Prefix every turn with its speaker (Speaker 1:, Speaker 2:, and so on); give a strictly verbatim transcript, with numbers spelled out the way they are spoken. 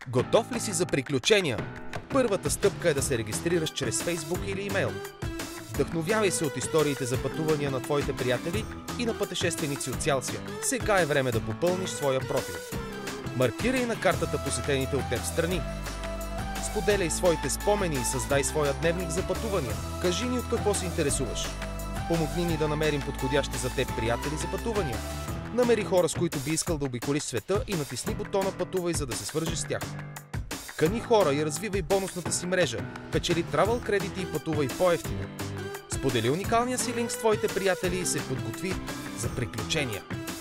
Speaker 1: Готов ли си за приключения? Първата стъпка е да се регистрираш чрез Фейсбук или имейл. Вдъхновявай се от историите за пътувания на твоите приятели и на пътешественици от цял свят. Сега е време да попълниш своя профил. Маркирай на картата посетените от теб страни. Споделяй своите спомени и създай своя дневник за пътувания. Кажи ни от какво се интересуваш. Помогни ни да намерим подходящи за теб приятели за пътувания. Намери хора, с които би искал да обиколиш света и натисни бутона "Пътувай", за да се свържеш с тях. Кани хора и развивай бонусната си мрежа. Печели travel кредити и пътувай по-евтино. Сподели уникалния си линк с твоите приятели и се подготви за приключения.